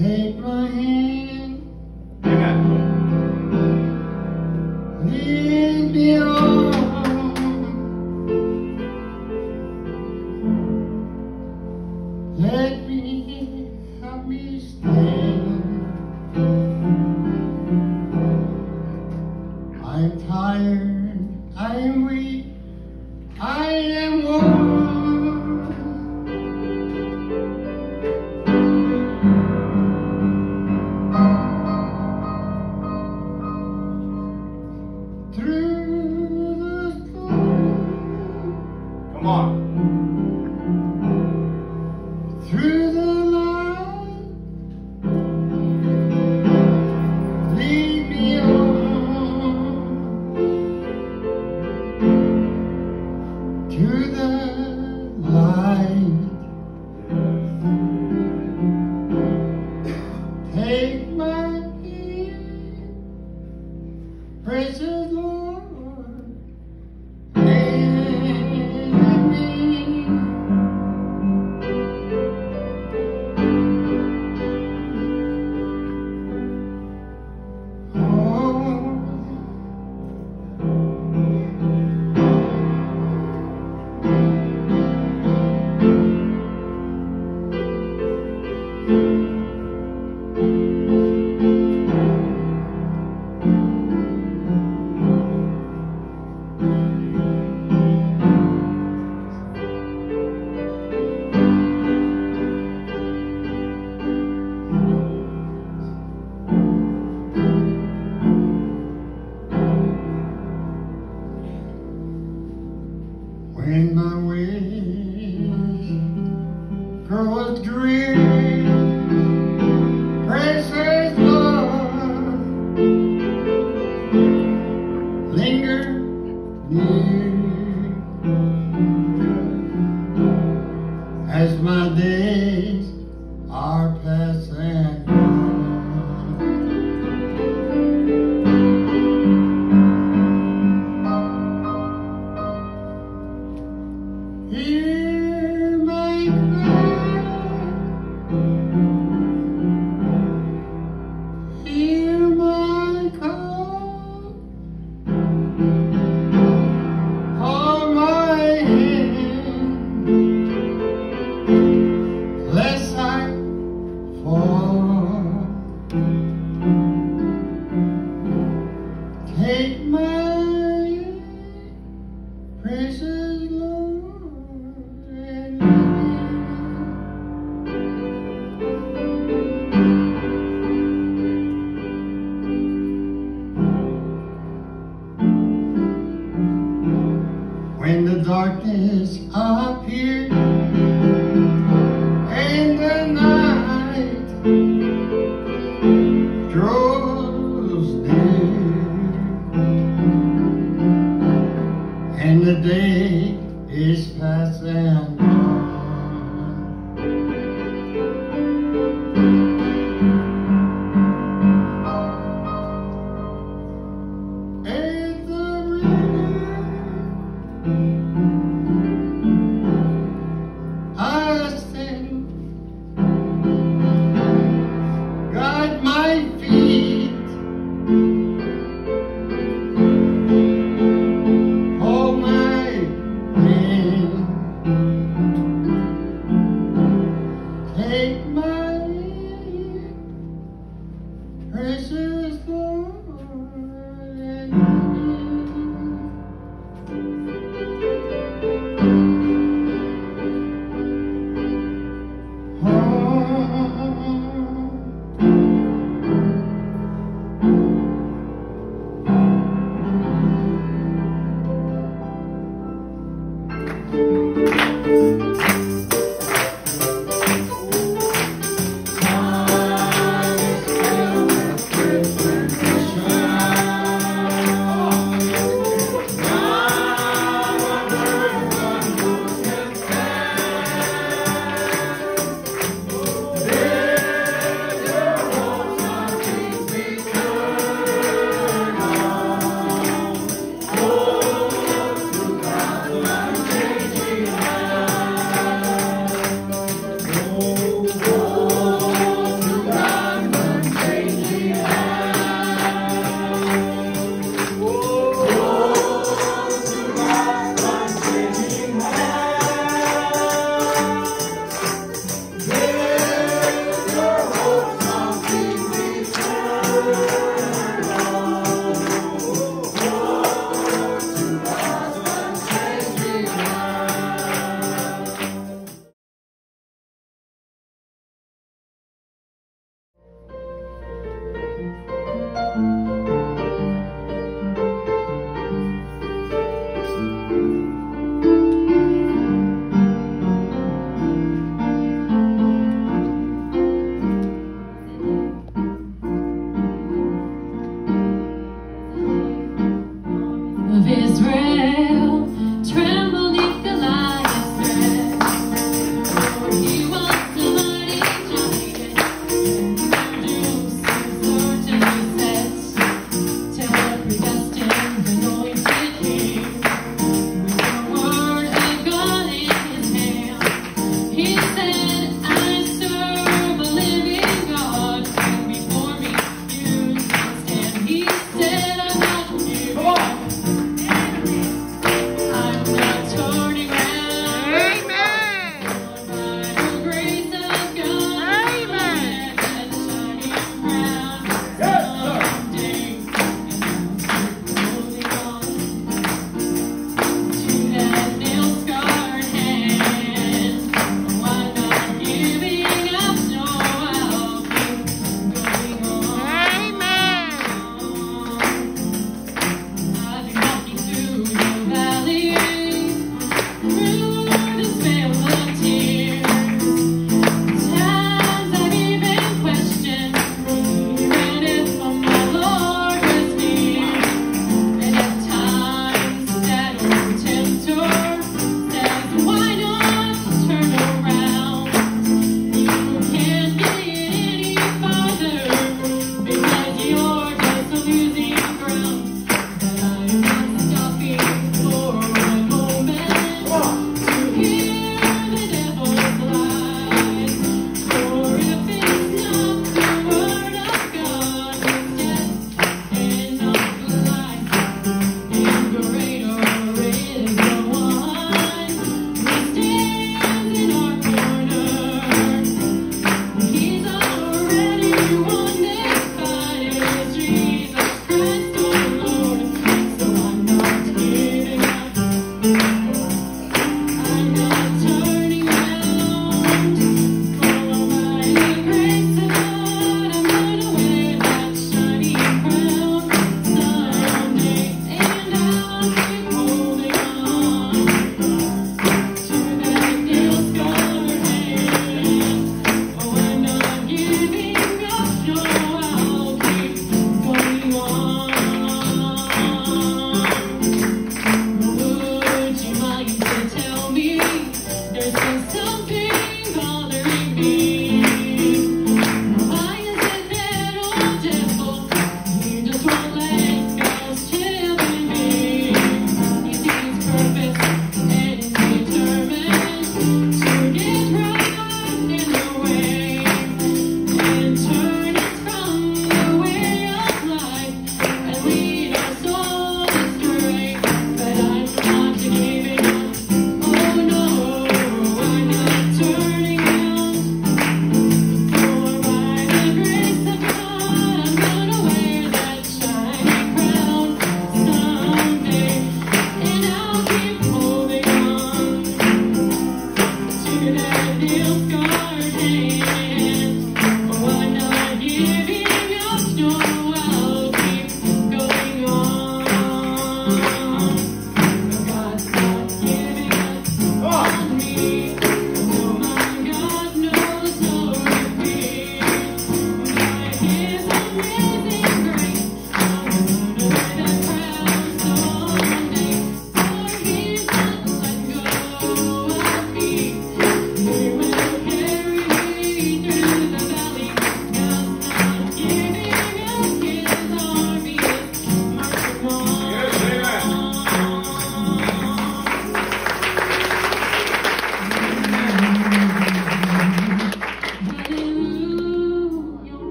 Take my hand. Amen. Lead me on. Let me help me stand. I'm tired, I'm weak, I am worn. Through the storm, Come on. through the night, lead me on to the light. Take my hand, precious Lord, lead me. When my way grows dreary, precious Lord, linger near as my days are passing on. Hear my cry, hear my call, hold my hand, lest I fall. Take my precious Lord and when the darkness appears and the night draws near and the day is passing on. At the river I stand, guide my feet, hold my hand.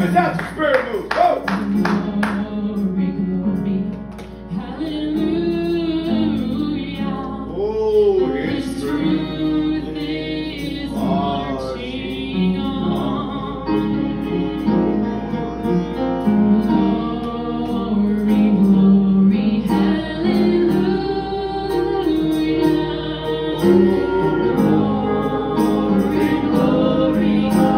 Let's have the spirit move. Go. Oh, His truth is marching on. Glory, glory, hallelujah. Glory, glory,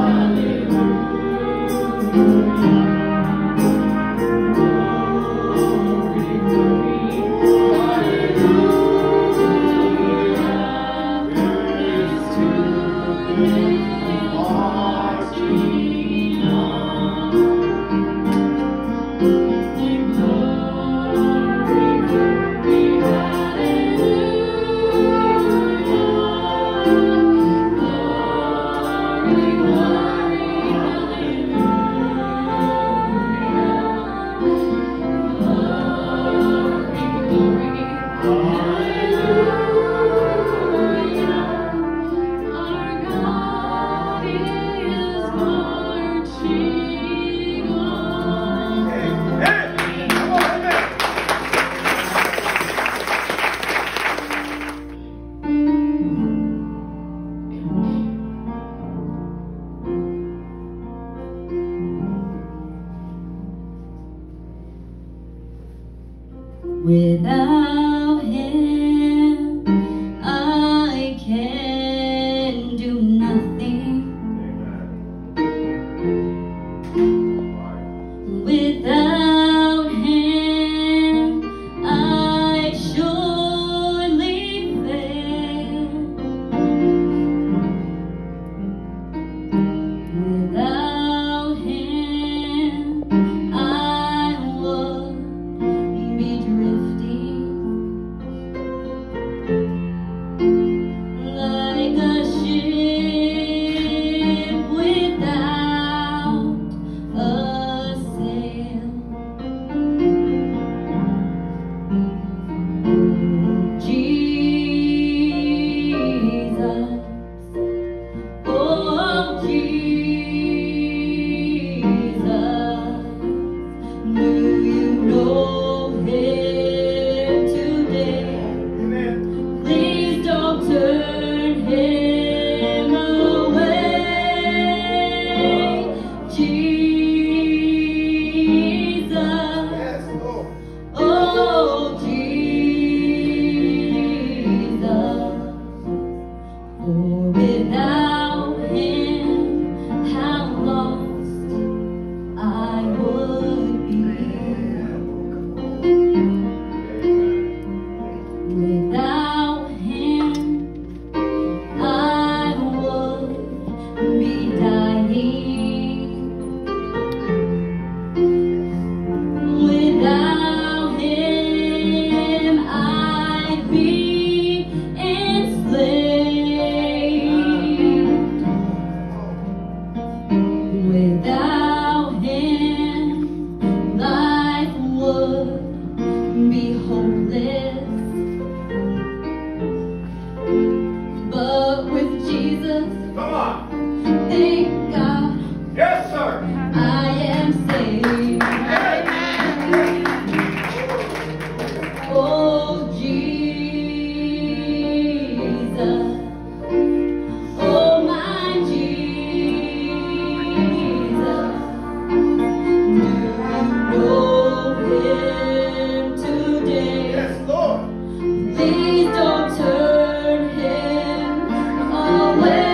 Without Him, I can do nothing. Without Him, I surely fail. Without Him, I would be drifting like a ship without a sail. Jesus, oh Jesus, do you know Him today? Please don't turn Him away. Jesus, oh Jesus, for without Him, how lost I would be. Without Him, I would be dying. Without Him, I'd be enslaved. Without Him, life would be hopeless. But with Jesus, Come on. thank God, Yes, sir. I am saved. Oh Jesus, oh my Jesus, do you know Him today? Yes, Lord. Please don't turn Him away.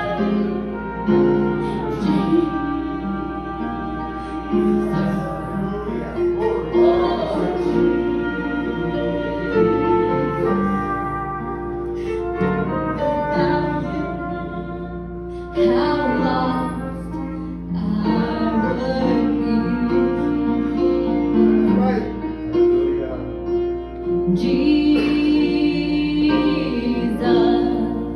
How lost I would be. Right. Jesus,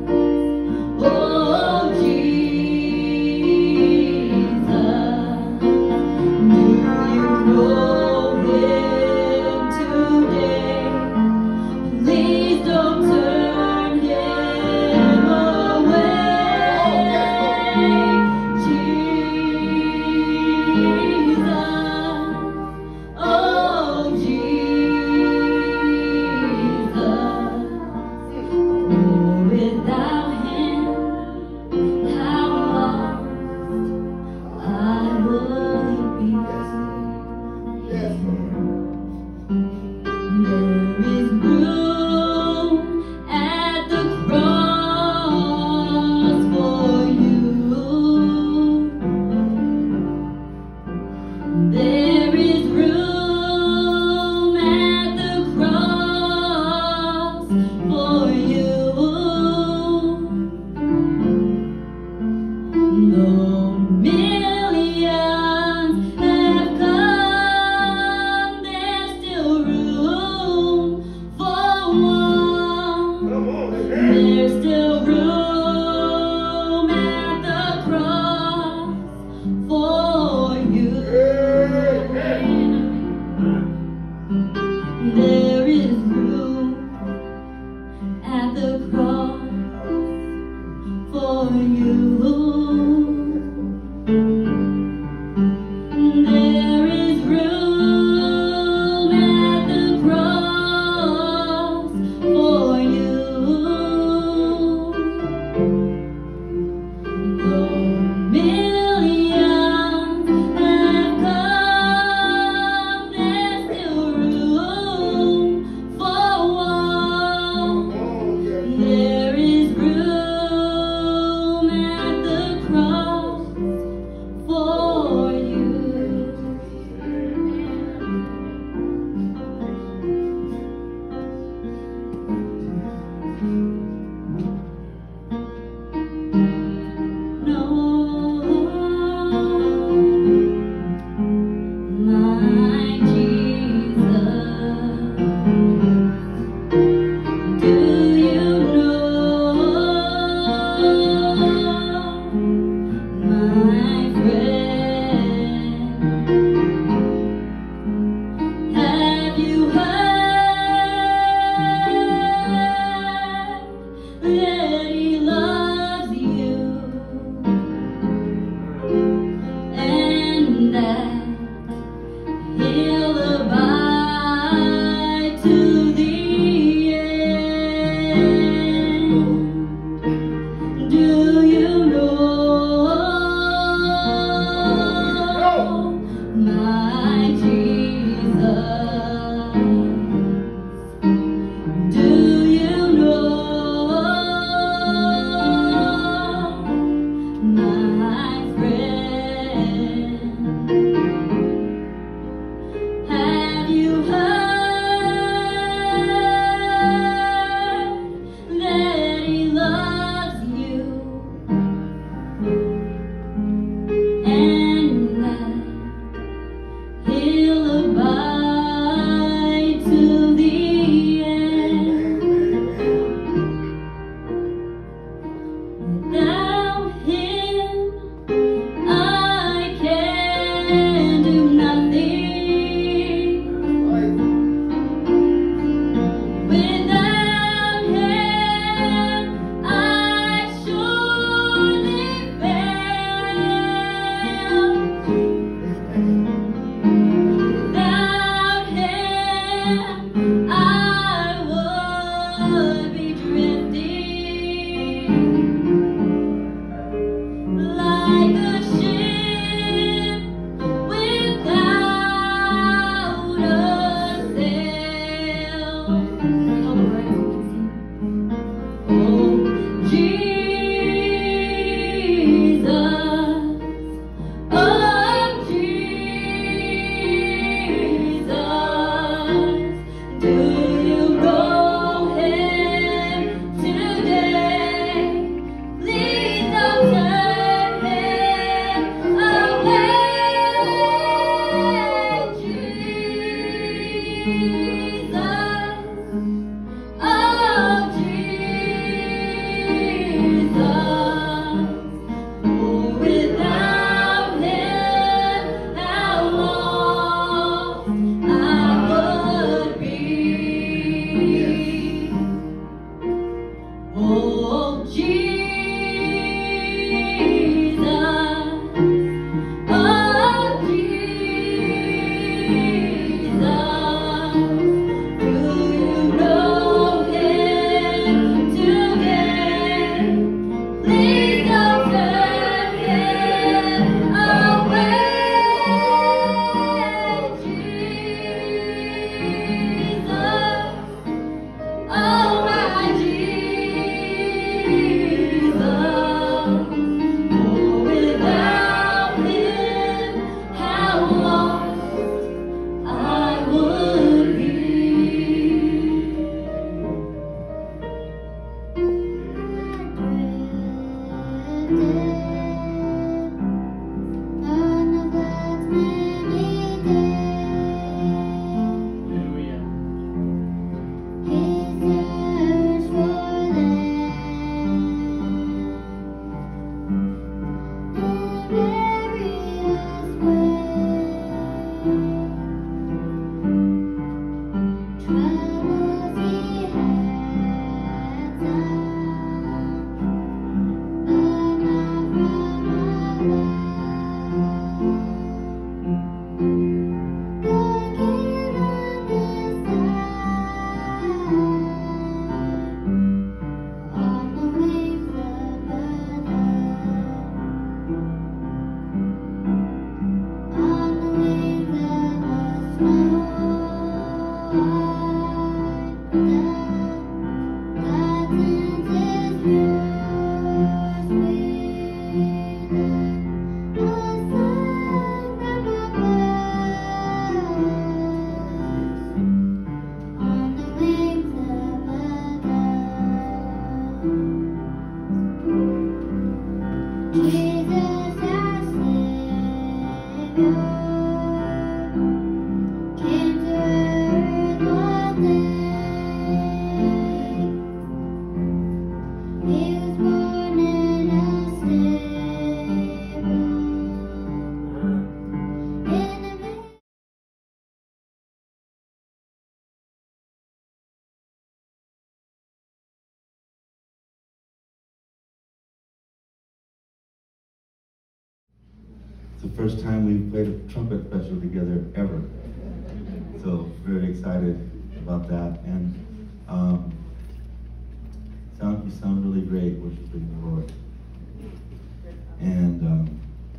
oh Jesus, do Like a ship It's the first time we've played a trumpet special together ever. So very excited about that. And you sound really great worshiping the Lord. And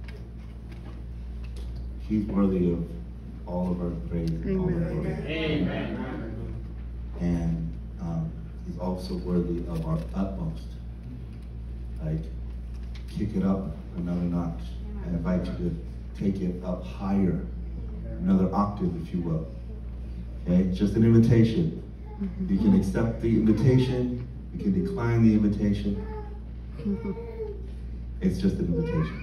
He's worthy of all of our praise and all of our glory. Amen. And He's also worthy of our utmost. Like, kick it up another notch. I invite you to take it up higher, another octave, if you will. Okay, it's just an invitation. You can accept the invitation, you can decline the invitation. It's just an invitation.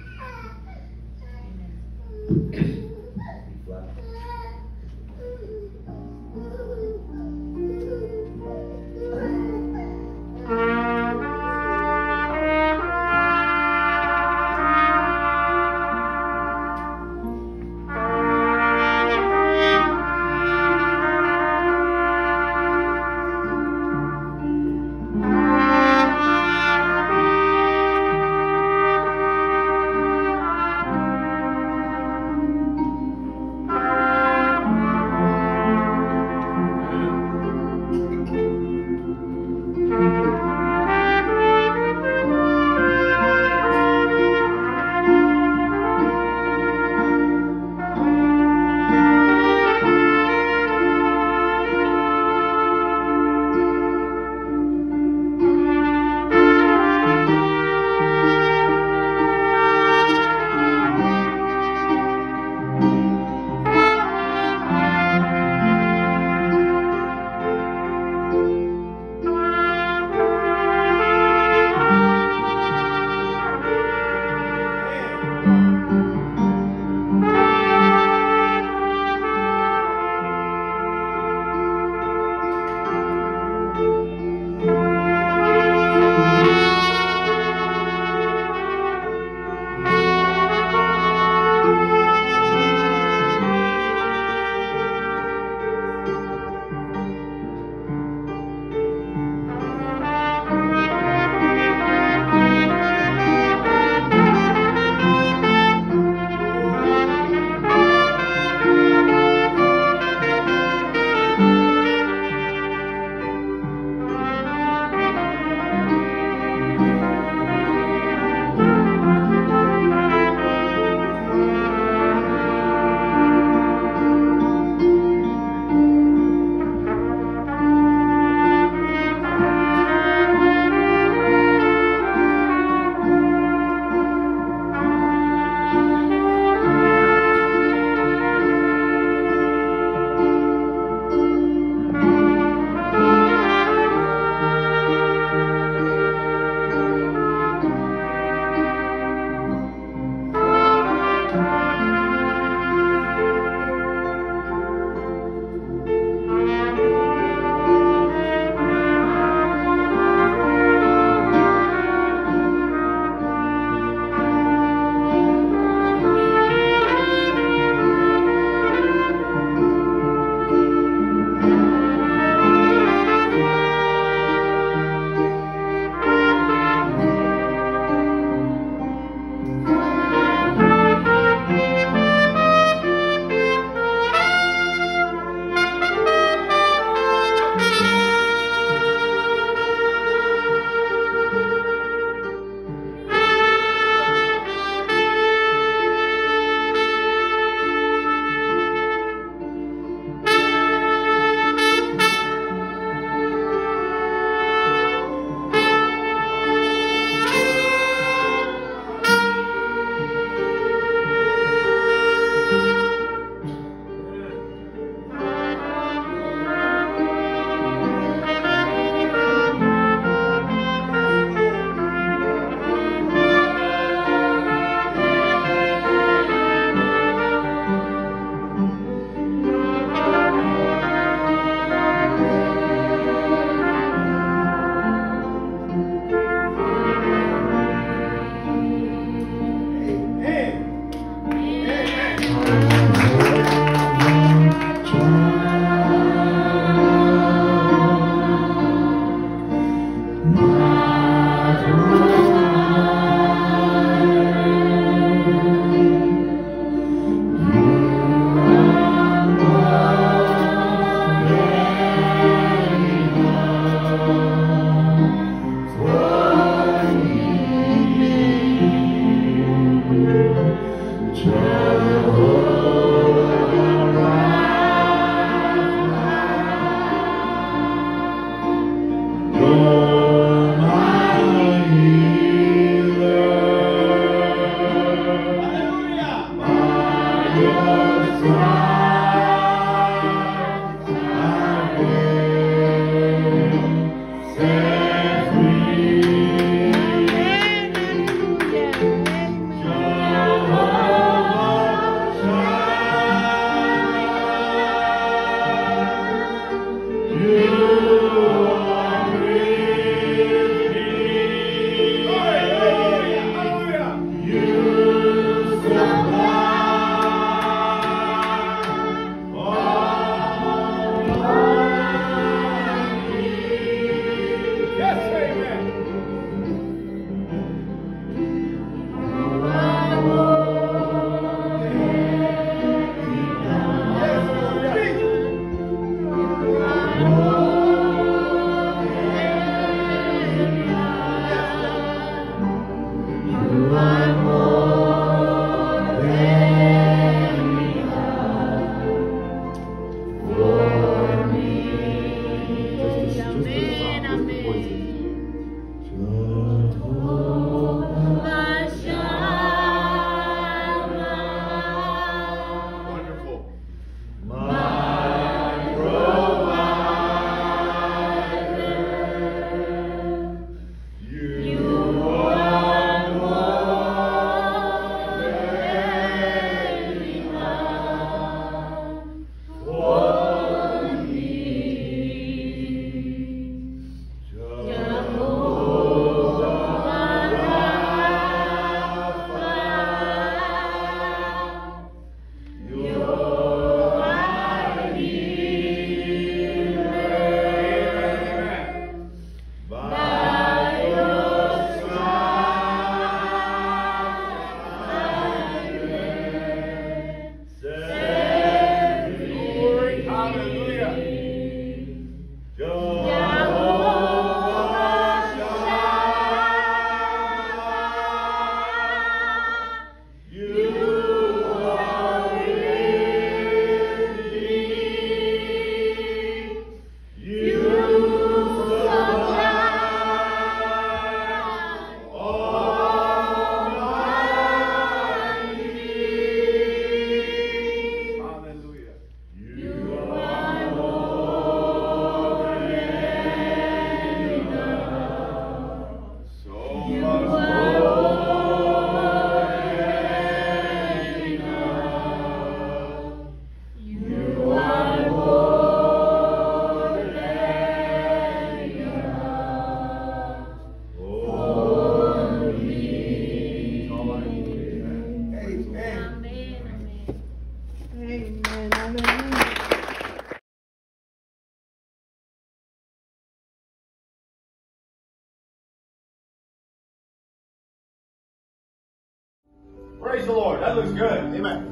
Praise the Lord. That looks good. Amen.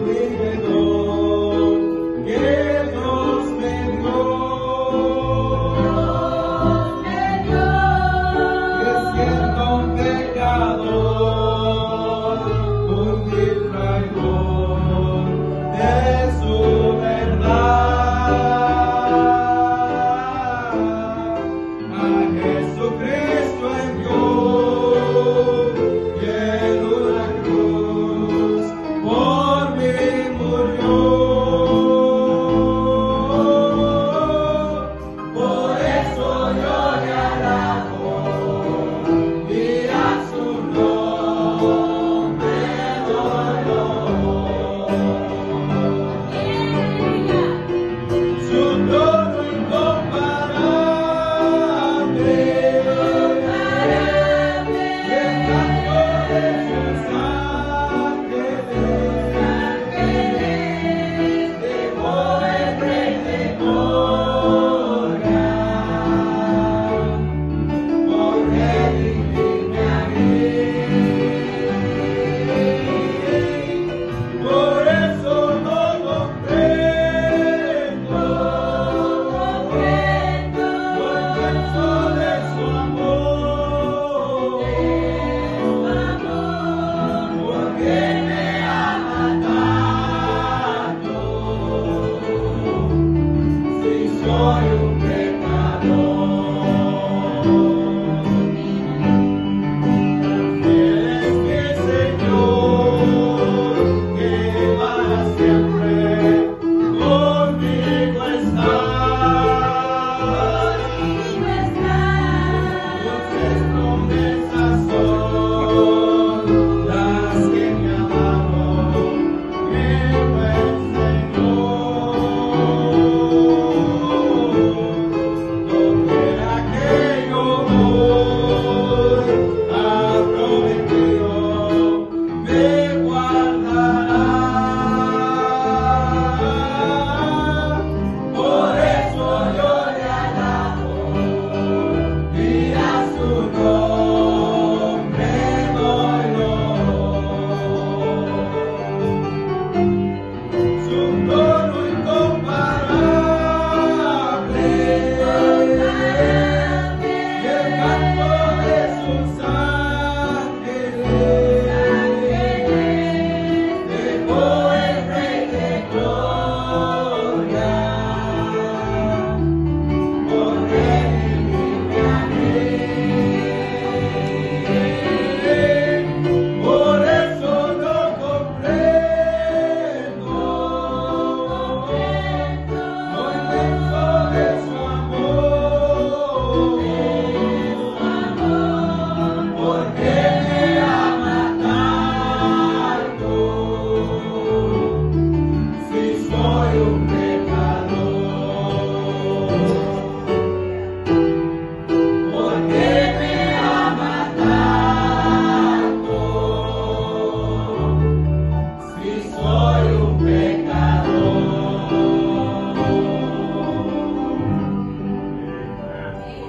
Que Dios me dio.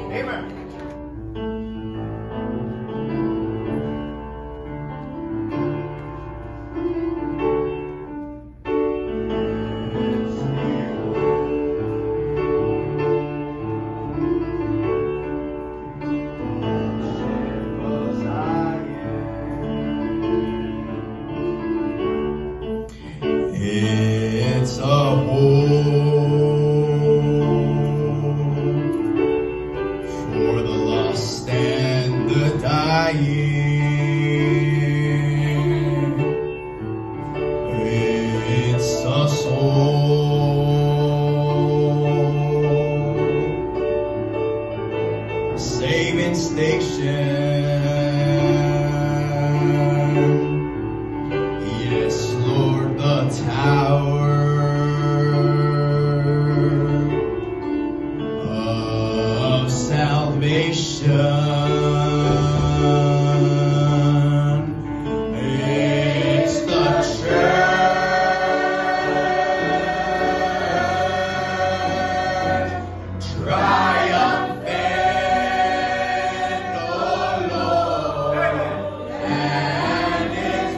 Amen. It's a home for the lost and the dying. It's a soul saving station. Yes, Lord, the tower of salvation. It's the church triumphant, oh Lord, and it's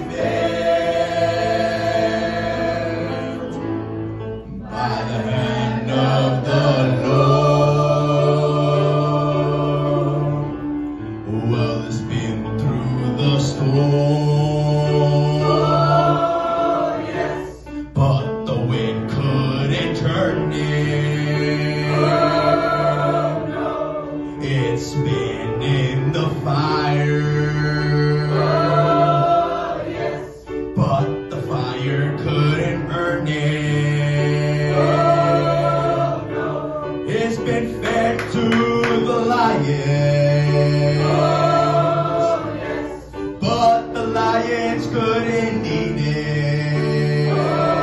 built by the hand of the Lord. Well, it's been through the storm, but the wind couldn't turn it. It's been in the fire, but the fire couldn't burn it. It's been fed to the lions, but the lions couldn't eat it.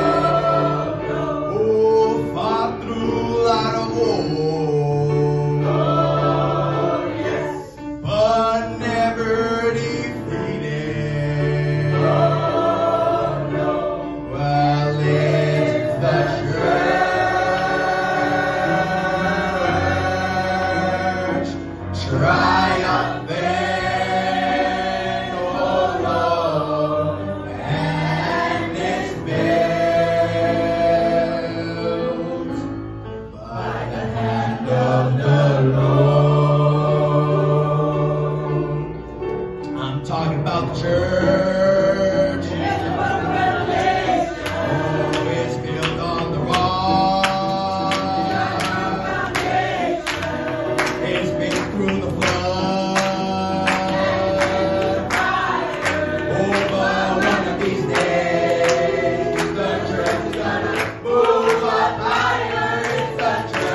Oh, fought through light of war, but never defeated. Well, it's the church triumphant, oh Lord, and it's built by the hand of the Lord. I'm talking about the church. Oh, it's built on the rock. It's been through the flood. Oh, but one of these days, the church is gonna move up higher. It's the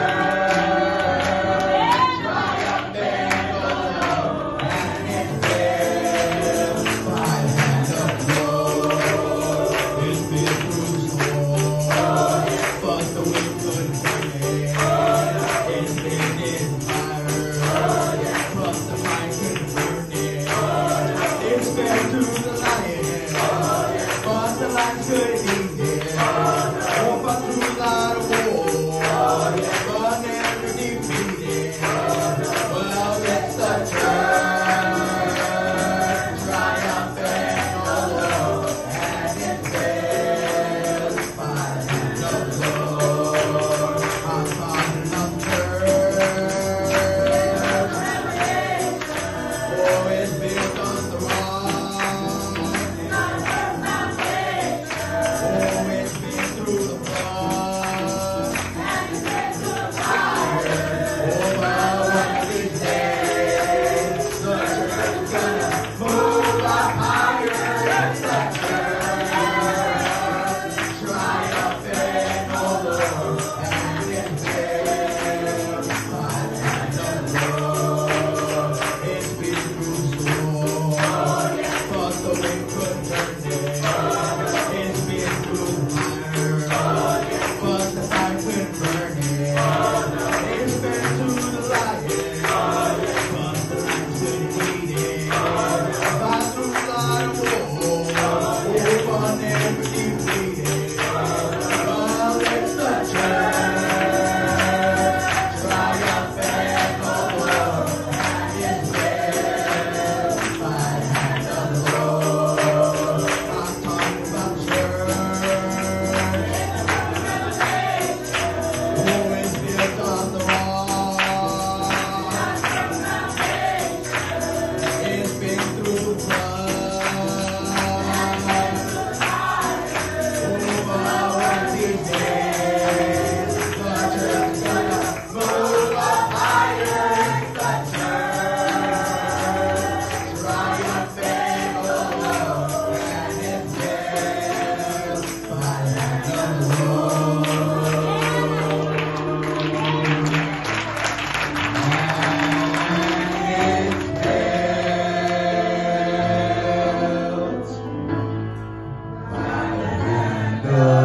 church triumphant, oh Lord, and it's built by the hand of the Lord. It's been through the storm, but the wind couldn't bring it. It's been in fire, but the fire couldn't burn it. It's fed to the lions, but the lions couldn't eat it. Oh, but through light of war, but never defeated. Well, it's the church triumphant, oh Lord, and it's built by the hand of the Lord. I'm talking of the church. Oh, it's built on the rock. Oh, it's been through the flood. Oh, but one of these days, the church is gonna move up higher. It's the church triumphant, oh Lord, and it's built by the hand of the Lord. It's been through the storm, but the wind couldn't turn it. It's been through the fire, but the fire couldn't burn it. It's been through the lions, but the lions couldn't eat it. Fought through the light of war, oh, but never defeated. Well, it's the church triumphant, oh Lord, good.